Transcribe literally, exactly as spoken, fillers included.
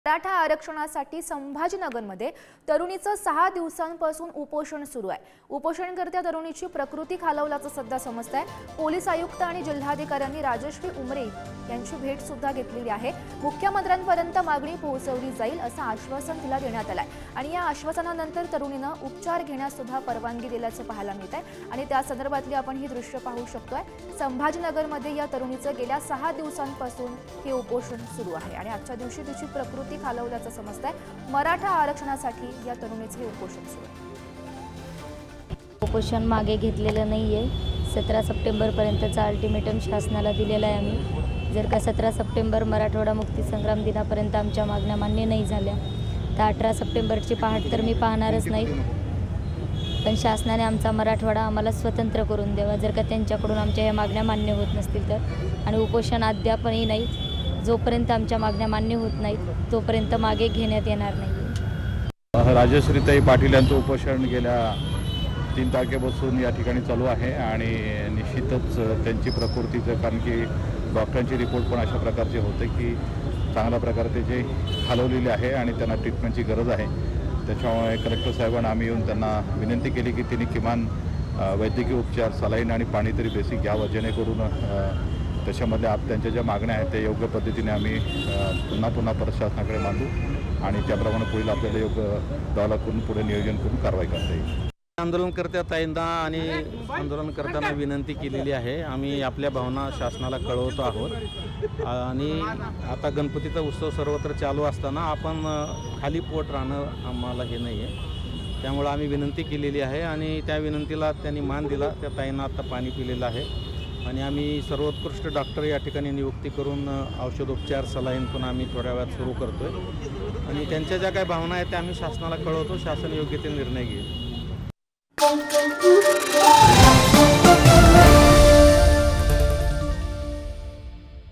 मराठा आरक्षणासाठी संभाजीनगरमध्ये तरुणीचं सहा दिवसांपासून उपोषण सुरू आहे। उपोषणकर्त्या तरुणीची प्रकृती खालावल्याचं सध्या समजत आहे। पोलीस आयुक्त आणि जिल्हाधिकाऱ्यांनी राजश्री उमरे यांची भेट सुद्धा घेतलेली आहे। मुख्यमंत्र्यांपर्यंत मागणी पोहोचवली जाईल असं आश्वासन तिला देण्यात आलंय आणि या आश्वासनानंतर तरुणीनं उपचार घेण्यास सुद्धा परवानगी दिल्याचं पाहायला मिळत आहे आणि त्या संदर्भातली आपण ही दृश्य पाहू शकतोय। संभाजीनगरमध्ये या तरुणीचं गेल्या सहा दिवसांपासून हे उपोषण सुरू आहे आणि आजच्या दिवशी तिची प्रकृती खालावल्याचं समजतंय। मराठा आरक्षणासाठी या तरुणीचे हे उपोषण सुरू आहे। उपोषण मागे घेतलेलं नाहीये। सतरा सप्टेंबर पर्यंतचा अल्टिमेटम शासनाला दिलेला आहे आम्ही। जर का सतरा सप्टेंबर मराठवाडा मुक्ती संग्राम दिनापर्यंत आमच्या मागण्या मान्य नाही झाल्या तर अठरा सप्टेंबरची पहाट तर मी पाहणारच नाही। पण शासनाने आमचा मराठवाडा आम्हाला स्वतंत्र करून द्यावा जर का त्यांच्याकडून आमच्या या मागण्या मान्य होत नसतील तर। आणि उपोषण अद्यापही नाही। जोपर्यंत आमच्या मागण्या मान्य होत नाहीत तोपर्यंत मागे घेण्यात येणार नाही। राजश्रीताई पाटील यांचं उपोषण गेल्या तीन तारखेपासून या ठिकाणी चालू आहे आणि निश्चितच त्यांची प्रकृतीचं, कारण की डॉक्टरांची रिपोर्ट पण अशा प्रकारचे होते की चांगल्या प्रकारे ते जे खालवलेले आहे आणि त्यांना ट्रीटमेंटची गरज आहे। त्याच्यामुळे कलेक्टर साहेबांना आम्ही येऊन त्यांना विनंती केली की त्यांनी किमान वैद्यकीय उपचार, सलाईन आणि पाणी तरी बेसिक घ्यावं, जेणेकरून त्याच्यामध्ये आप त्यांच्या ज्या मागण्या आहेत ते योग्य पद्धतीने आम्ही पुन्हा पुन्हा परत शासनाकडे मांडू आणि त्याप्रमाणे पुढील आपल्याला योग्य दौला करून पुढे नियोजन करून कारवाई करता येईल। आंदोलनकर्त्या ताईंना आणि आंदोलनकर्त्यांना विनंती केलेली आहे। आम्ही आपल्या भावना शासनाला कळवतो आहोत आणि आता गणपतीचा उत्सव सर्वत्र चालू असताना आपण खाली पोट राहणं आम्हाला हे नाही आहे। त्यामुळे आम्ही विनंती केलेली आहे आणि त्या विनंतीला त्यांनी मान दिला। त्या ताईंना आता पाणी पिलेलं आहे आणि आम्ही सर्वोत्कृष्ट डॉक्टर या ठिकाणी नियुक्ती करून औषधोपचार, सलाईन पण आम्ही थोड्या वेळात सुरू करतो आहे आणि त्यांच्या ज्या काही भावना आहेत त्या आम्ही शासनाला कळवतो। शासन योग्य ते निर्णय घेईल।